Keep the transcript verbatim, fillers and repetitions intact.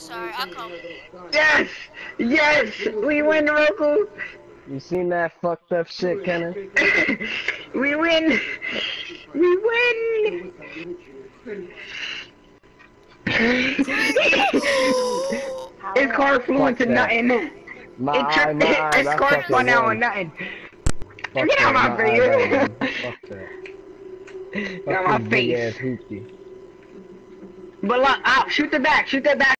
sorry. I'll come. Yes! Yes! We win, Roku! You seen that fucked up shit, Kennan? We win! We win! His car flew into nothing. My It eye, tripped. my eye, His I car fucking spun out won. on nothing. Fuck Get out that, my my eye, that won. face! Fuck that. Get out Fuck my this big ass face! hoopty. But look, out! Shoot the back! Shoot the back!